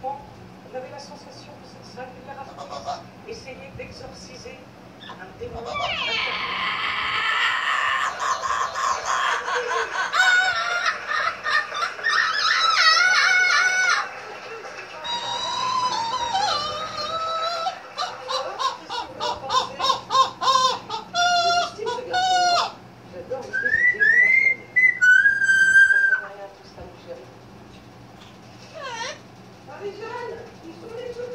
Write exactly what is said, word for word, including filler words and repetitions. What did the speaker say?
moment, on avait la sensation que cette singulière artiste essayait d'exorciser un démon intérieur. Marie-Jeanne, ils sont les